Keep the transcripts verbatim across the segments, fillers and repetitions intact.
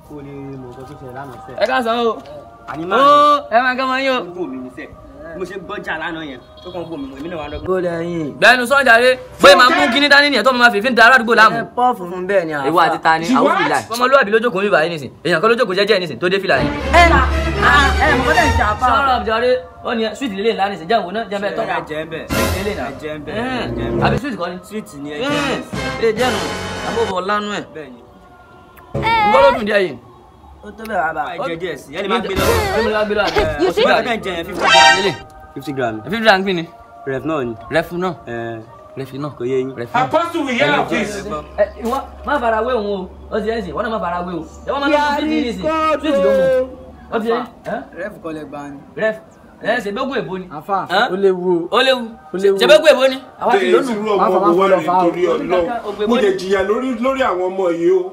kó lè mọ̀ nǹkan tó ṣẹlẹ̀ lánàá sẹ́. ẹ ká sọ o. àní máa ó ẹ máa kọ́ máa yín o. ó ń bò mí ní sẹ́ mo ṣe gbọ́jà lánàá yẹn tó kàn ń bò mí èmi náà wà lọ́gbọ́n. kó lẹ́yìn. gbẹ́nu sọ́jà rẹ bóyá máa mú kíní dání nìyẹn tó máa fi fi ń da aládùúgbò láàmú. ẹ pọ́ funfun bẹ́ẹ̀ ni àfa. ìwọ àti ta ni àwọn fìlà yìí. ọmọlúwàbí lójókòó mi báyìí nìsín èèyàn kan lójókòó jẹ́jẹ́ nìsín tó dé fìlà yìí. ẹ ẹ mọ̀ tẹ́ ń ṣe àfa. sọ̀rọ̀ àbújáde ó ní sweet lélẹ̀ ńlá nìsín jẹun náà jẹun bẹ́ẹ̀ tọ́ka. jẹ́ bẹ́ẹ̀ sweet lélẹ̀ náà jẹ́ bẹ́ẹ̀ àbí sweet kọ́ ni. sweet ni ẹ jẹ́ bẹ́ẹ̀. ẹ jẹ́ nu àbúrò lánú ẹ̀. bẹ́ẹ̀ ni. nǹkan ló dùn díẹ̀ yìí. ó tó bẹ́ẹ̀ bàbá. ẹ jẹ díẹ̀ sí ẹni máa gbé lọ. ẹni máa gbé lọ àbí. you see that ten jẹ fifty gram. fifty gram. fifty gram gbin ni. ref náà ni. ref náà. ref náà kò yé yín. Apostle we hear of this. ẹ ìwọ má fara wé òun o ó ti yẹn sìn wọn náà má fara wé o ẹ wọn máa ń lọ sí fídíì nìsín sweet ló mú ó ti yẹn. ref kọ́lẹ̀ gbá ni. ref ẹ ṣe gbógun èbó ni. àfa ó léwu ó léwu ṣe gbógun èbó ni. àwa ti lónìí. irú ọmọ ọmọ wa rè torí Ọlọ́run mo lè jìyà lórí lórí àwọn ọmọ yìí o.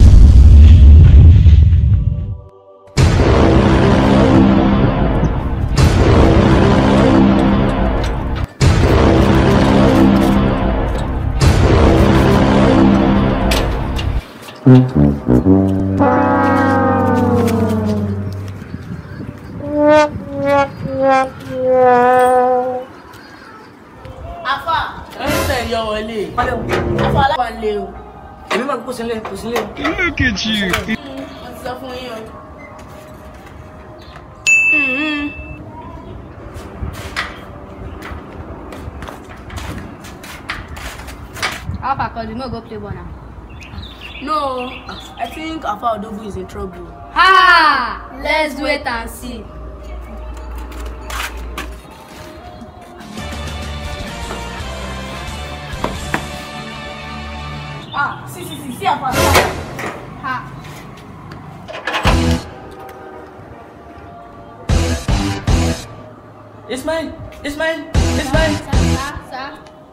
Afa. ẹ ń tẹ̀ yọ wọlé. Afa alábà lè o. èmi máa kó sílẹ̀ kó sílẹ̀. Mo ti sọ fún yín o. Alpha, cause you no go play ball now. No, I think Alfa Odogwu is in trouble. Ha! Let's wait and see. Ah, see, see, see, see Alfa. Ha! It's mine. It's mine. It's mine. Sir, sir.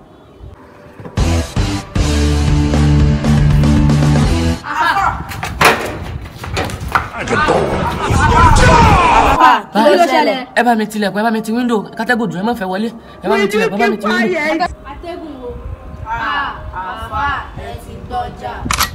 Kí ló ṣẹlẹ̀? Ẹ bá mi tilẹ̀kùn, ẹ bá mi ti window, kátẹ́gùn dùn, ẹ má fẹ́ wọlé. Ẹ bá mi tilẹ̀kùn, ẹ bá mi ti window. Atẹ́gùn wo? Ah, Alfa, ẹ ti gbọ́jà.